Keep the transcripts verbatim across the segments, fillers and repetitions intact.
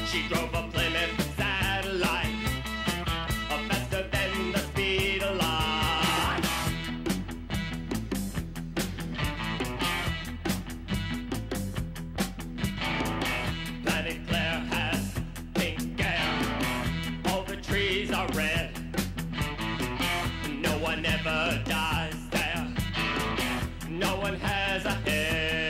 She drove a Plymouth Satellite, a faster than the speed of light. Planet Claire has pink hair, all the trees are red. No one ever dies there, no one has a head.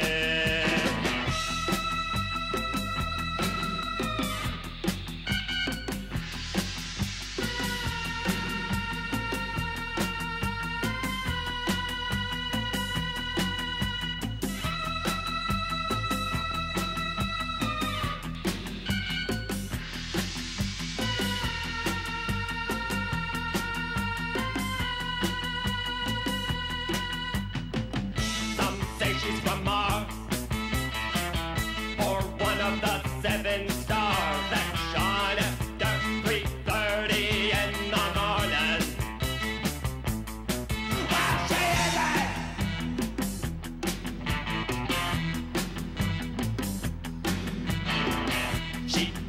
Say she's from Mars, or one of the seven stars that shine after three thirty in the morning. Well, she isn't. She